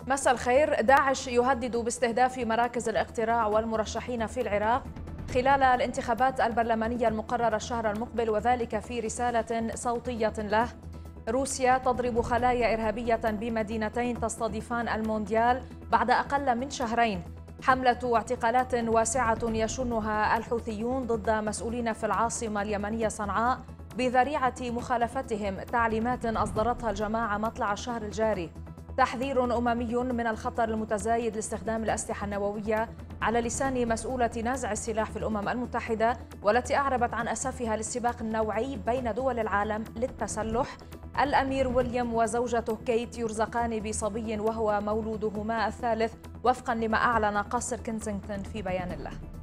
مساء الخير. داعش يهدد باستهداف مراكز الاقتراع والمرشحين في العراق خلال الانتخابات البرلمانية المقررة الشهر المقبل، وذلك في رسالة صوتية له. روسيا تضرب خلايا إرهابية بمدينتين تستضيفان المونديال بعد أقل من شهرين. حملة اعتقالات واسعة يشنها الحوثيون ضد مسؤولين في العاصمة اليمنية صنعاء بذريعة مخالفتهم تعليمات أصدرتها الجماعة مطلع الشهر الجاري. تحذير أممي من الخطر المتزايد لاستخدام الأسلحة النووية على لسان مسؤولة نازع السلاح في الأمم المتحدة، والتي أعربت عن أسفها للسباق النوعي بين دول العالم للتسلح. الأمير ويليام وزوجته كيت يرزقان بصبي وهو مولودهما الثالث، وفقا لما أعلن قصر كنسنغتون في بيان له.